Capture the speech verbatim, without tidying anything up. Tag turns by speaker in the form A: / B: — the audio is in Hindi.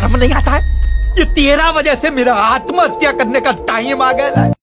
A: शर्म नहीं आता है? ये तेरा वजह से मेरा आत्महत्या करने का टाइम आ गया है।